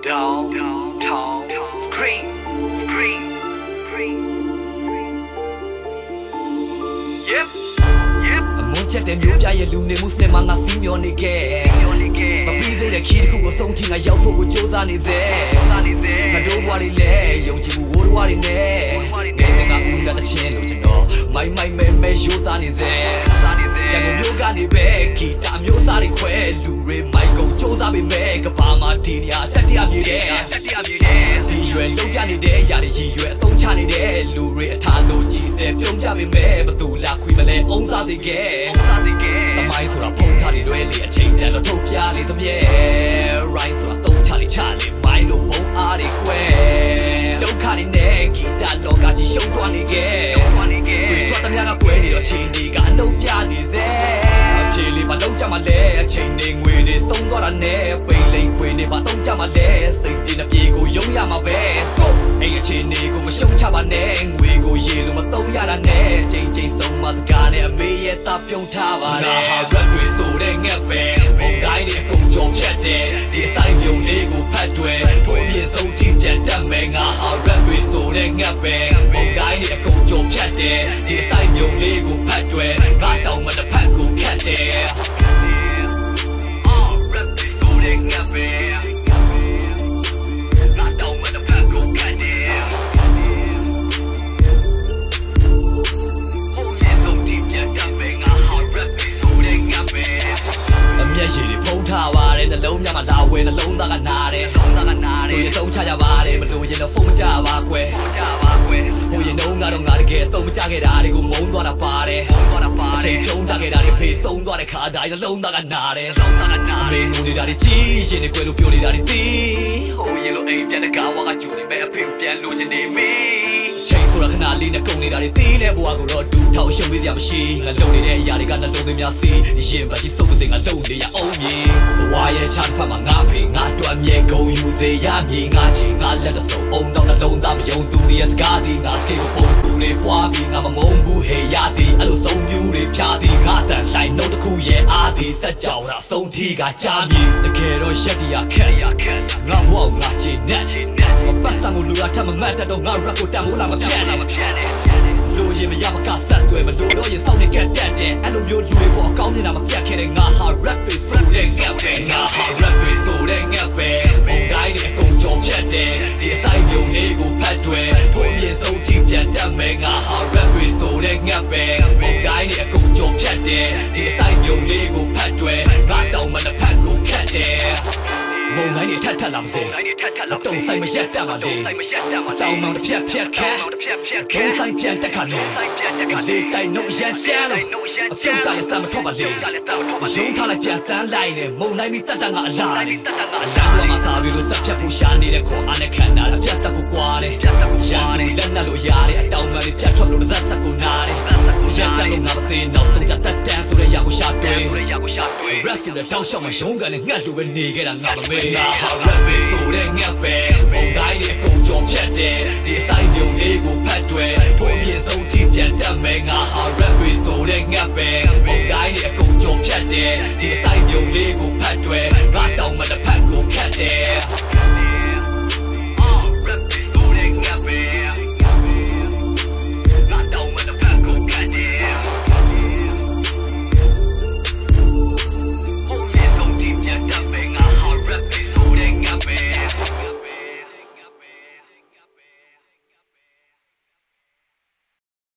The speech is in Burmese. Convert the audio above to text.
Down, tall, scream, scream, scream. Yep, yep. Munချက်တဲ့မျိုးပြရဲ့လူနေမှုစနစ်မှာငါစီးမျောနေခဲ့မပြီးသေးတဲ့ခီးတစ်ခုကိုဆုံးထိငါရောက်ဖို့ကိုကြိုးစားနေသေးငါတို့ဘွားတွေလည်းယုံကြည်မှုဝိုးဝါးတွေနဲ့ငယ်ငယ်ကဦးရတဲ့ချင်းလို့ကျွန်တော်မိုင်းမဲရိုးသားနေသေးကျန်ကုန်မျိုးကနေပဲဂီတာမျိုးစားတွေခွဲလူတွေမိုက်ကုန်ကြိုးစားပေမဲ့ကဘာမှာဒီနေရာတက်တရားမြေတဲ့ဒီရွယ်လုံးပြနေတဲ့ຢာတွေရည်ရွယ်အသုံးချနေတဲ့လူတွေအထားလို့ကြီးတဲ့ပြုံးပြပေမဲ့ဘသူလာခွေမလဲအုံးစားသေးခဲ့သမိုင်းဆိုတာဖုံးထားတွေလွဲလေအချိန်တန်တော့ထုတ်ပြလေသမြဲ right ဆိုတာသုံးချလေမိုင်းလို့ဘုံအားတွေခွဲဒုက္ခတွေနဲ့ဂီတာလောကကြီးရှုံးသွားနေခဲ့တွေ့သမျှကကွဲနေတော့ချိန်တွေကအလုံးပြနေသေးအဖြေလေးပါလုံးကြမှာလဲအချိန်တွေငွေတွေသုံးသွားတာနဲ့ပိန်လိန်ခွေတွေပါသုံးကြမှာလဲစိတ်တွေနဲ့ပြေကိုယုံရမှာပဲအဲ့အချိန်တွေကိုမရှုံးချပါနဲ့ငွေကိုရေလို့မသုံးရတာနဲ့ချိန်ဆုံးမစကားနဲ့အမေရဲ့တာပြုံးထားပါတယ်ငါဟာ rap တွေဆိုတဲ့ငက်ပဲဘုံတိုင်းတွေအကုန်ကြုံဖြတ်တယ်ဒီအတိုင်းမြုံလေးကိုဖတ်တွယ်ဘုံမြေဆုံးကြည့်ပြန်တတ်မယ်ငါဟာ rap တွေဆိုတဲ့ငက်ပဲဘုံတိုင်းတွေအကုန်ကြုံဖြတ်တယ်ဒီအတိုင်းမြုံလေးကိုဖတ်တွယ်ငါတောင်မတစ်ဖက်ကိုခတ်တယ် Rap တွေဆိုတဲ့ငါပဲငါတောင်မတစ်ဖက်ကိုခတ်တယ်ဘုံမြေဆုံးကြည့်ပြန်တတ်မယ်ငါဟာ rap တွေဆိုတဲ့ငါပဲအမျက်ရည်တွေဖုံးထားပါတယ်နှလုံးများမှာလာဝဲနှလုံးသားကနာတယ်ဆိုရင်သုံးချကြပါတယ်မလို့ရင်တော့ဖုံးမကြပါကွယ်ဟိုရင်တော့ငါတော့ငါတကယ်သုံးမကြခဲ့တာတွေကိုမုန်းသွားတာပါတယ်အချိန်ကျုံးတာခဲ့တာတွေဖေးသုံးသွားတဲ့ခါတိုင်းနှလုံးသားကနာတယ်ဖေးငုံနေတာတွေကြီးရင်တွေကွယ်လို့ပြောနေတာတွေသိဟိုရင်လို့အိမ်ပြန်တကားဝါကကျူနေမဲ့အဖေပြန်လို့ချင်နေမိချိန်ဆိုတာခဏလေးနဲ့ကုန်နေတာတွေသိတဲ့ဘဝကိုတော့ဒူထောက်ရှုံပေးစရာမရှိငါလုံနေတဲ့အရာတွေကနှလုံးသွင်းများစီရင်ပါကြီးစုပ်စင်ကလုံနေရအောင်ကြီးဘဝရဲ့ချားတစ်ဖက်မှာငါဖေငါတို့အမြဲကုန်ယူသေးရမြေငါချီငါလက်တော့စုံအောင်တော့နှလုံးသားမယုံသူရဲ့စကားဒီငါခေကိုပုံပူတွေပွားပြီးငါမမုန်းဘူးဟေရသည်အဲ့လိုဆုံးပြူတွေဖြားသည်ငါတန်ဆိုင်နှုတ်တစ်ခုရဲ့အားသည်စက်ကြောင်တာဆုံးထီးကကြားမြည်တကယ်တော့ရက်တရားခက်ငါဘဝငါချီနဲ့မပတ်စံကိုလူရထမမှတ်တော့ငါ rap ကိုတန်မိုးလာမဖြတ်နဲ့လူရင်မရမကဆက်သွဲမလို့တော့ရင်စောင့်နေကြတတ်တယ်အဲ့လိုမျိုးလူတွေပေါ်အကောင်းနေတာမပြတ်ခဲ့တဲ့ငါဟာ rap တွေဆိုတဲ့ငါပဲငါဟာ rap တွေဆိုတဲ့ငါပဲဘုံတိုင်းတွေအကုန်ကြုံဖြတ်တယ်ဒီအတိုင်းမျိုးလေးကိုဖတ်တွယ်ဘုံမြေဆုံးကြည့်ပြန်တတ်မယ်ငါဟာ rap တွေဆိုတဲ့ငါပဲဘုံတိုင်းတွေအကုန်ကြုံဖြတ်တယ်ဒီအတိုင်းမျိုးလေးကိုဖတ်တွယ်ငါတောင်မတစ်ဖက်ကိုခတ်တယ်မုံတိုင်းတွေထပ်လာမစေတုံဆိုင်မရက်တတ်ပါလေတောင်မောင်တစ်ဖြတ်ဖြတ်ခတ်ဒုံဆိုင်ပြန်တက်ခါလေလေတိုင်းနှုတ်ရမ်းချမ်းလို့အပြုတ်ကြရတမ်းမထွက်ပါလေရုံးထားလိုက်ပြန်တန်းလိုက်နေမုံတိုင်းပြီးတက်ငါအလားလေအလားတော့မှစားပြီးလို့တက်ဖြတ်ဖို့ရှာနေတဲ့ခေါ်အားနဲ့ခံတာပြတ်တက်ဖို့ကွာတယ်ရန်သူလက်နက်လို့ရတယ်အတောင်မှန်လေးပြတ်ထွက်လို့တစ်သက်ကိုနားတယ်ရက်တက်လို့ငါမသိနောက်ဆုံးကြတက်တန်းဆိုတဲ့ရာကိုရှာတွေ့ rap ဆိုတဲ့တောက်လျှောက်မှာရုံးကန်နဲ့ငှက်လိုပဲနေခဲ့တာငါမမေ့ငါဟာ rap ဆိုတဲ့ငှက်ပဲဘုံတိုင်းတွေအကုန်ကြုံဖြတ်တယ်ဒီအတိုင်းမျိုးလေးကိုဖတ်တွယ်ဘုံမြေဆုံးထိပြန်တတ်မယ်ငါဟာ rap ဆိုတဲ့ငှက်ပဲဘုံတိုင်းတွေအကုန်ကြုံဖြတ်တယ်ဒီအတိုင်းမျိုးလေးကိုဖတ်တွယ်ငါတောင်မတစ်ဖက်ကိုခတ်တယ်